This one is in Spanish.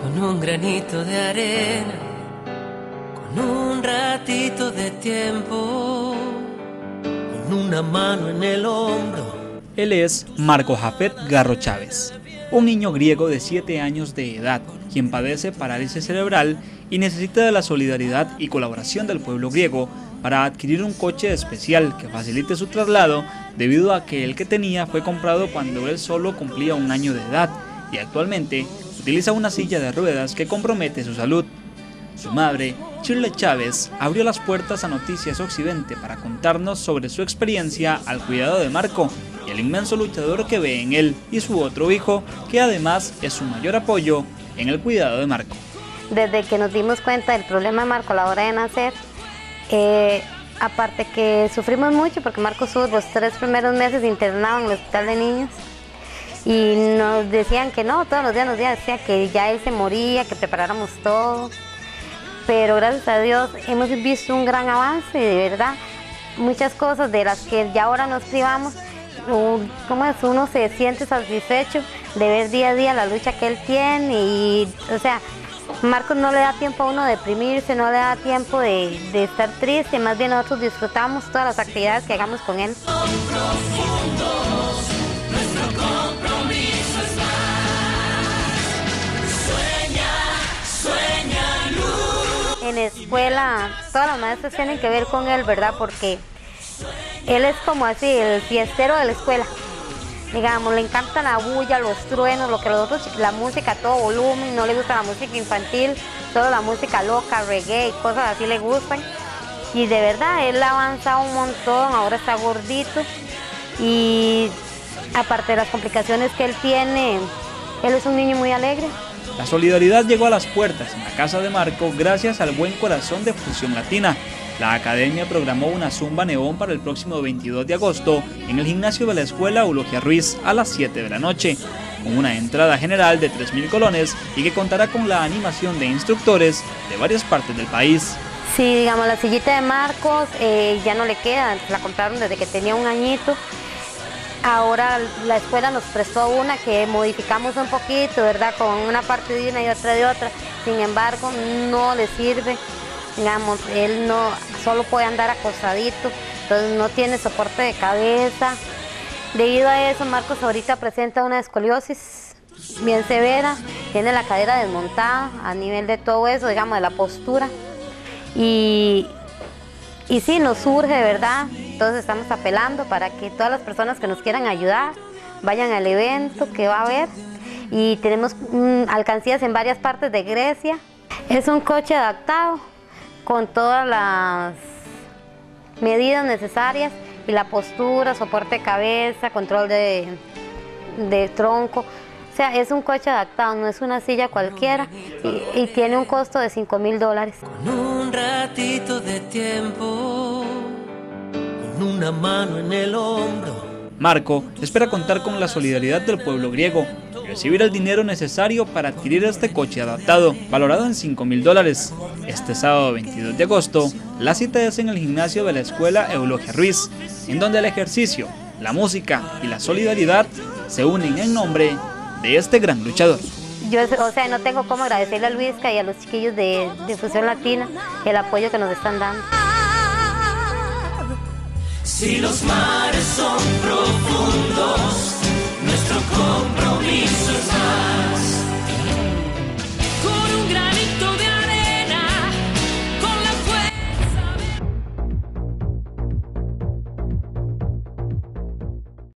con un granito de arena, con un ratito de tiempo, con una mano en el hombro. Él es Marco Jafet Garro Chávez, un niño griego de 7 años de edad, quien padece parálisis cerebral y necesita de la solidaridad y colaboración del pueblo griego para adquirir un coche especial que facilite su traslado, debido a que el que tenía fue comprado cuando él solo cumplía 1 año de edad y actualmente utiliza una silla de ruedas que compromete su salud. Su madre, Shirley Chávez, abrió las puertas a Noticias Occidente para contarnos sobre su experiencia al cuidado de Marco y el inmenso luchador que ve en él y su otro hijo, que además es su mayor apoyo en el cuidado de Marco. Desde que nos dimos cuenta del problema de Marco a la hora de nacer, aparte que sufrimos mucho porque Marco estuvo los 3 primeros meses internado en el hospital de niños y nos decían que no, todos los días nos decían que ya él se moría, que preparáramos todo, pero gracias a Dios hemos visto un gran avance, de verdad, muchas cosas de las que ya ahora nos privamos. ¿Cómo es? Uno se siente satisfecho de ver día a día la lucha que él tiene y, o sea, Marcos no le da tiempo a uno de deprimirse, no le da tiempo de estar triste, más bien nosotros disfrutamos todas las actividades que hagamos con él. En la escuela, todas las maestras tienen que ver con él, ¿verdad? Porque él es como así, el fiestero de la escuela. Digamos, le encanta la bulla, los truenos, lo que los otros, la música a todo volumen, no le gusta la música infantil, solo la música loca, reggae y cosas así le gustan. Y de verdad, él ha avanzado un montón, ahora está gordito. Y aparte de las complicaciones que él tiene, él es un niño muy alegre. La solidaridad llegó a las puertas en la casa de Marco gracias al buen corazón de Fusión Latina. La academia programó una zumba neón para el próximo 22 de agosto en el gimnasio de la escuela Eulogia Ruiz a las 7 de la noche, con una entrada general de 3.000 colones y que contará con la animación de instructores de varias partes del país. Sí, digamos, la sillita de Marcos ya no le queda, la compraron desde que tenía 1 añito. Ahora la escuela nos prestó una que modificamos un poquito, ¿verdad? Con una parte de una y otra de otra. Sin embargo, no le sirve. Digamos, él no solo puede andar acostadito, entonces no tiene soporte de cabeza. Debido a eso, Marcos ahorita presenta una escoliosis bien severa, tiene la cadera desmontada a nivel de todo eso, digamos, de la postura. Y sí, nos surge, de verdad, entonces estamos apelando para que todas las personas que nos quieran ayudar vayan al evento que va a haber. Y tenemos alcancías en varias partes de Grecia. Es un coche adaptado con todas las medidas necesarias y la postura, soporte de cabeza, control de tronco. O sea, es un coche adaptado, no es una silla cualquiera y tiene un costo de $5.000. Con un ratito de tiempo, con una mano en el hombro. Marco espera contar con la solidaridad del pueblo griego y recibir el dinero necesario para adquirir este coche adaptado, valorado en $5.000. Este sábado 22 de agosto, la cita es en el gimnasio de la escuela Eulogia Ruiz, en donde el ejercicio, la música y la solidaridad se unen en nombre de este gran luchador. Yo, o sea, no tengo cómo agradecerle a Luisca y a los chiquillos de Fusión Latina el apoyo que nos están dando. Si los mares son profundos.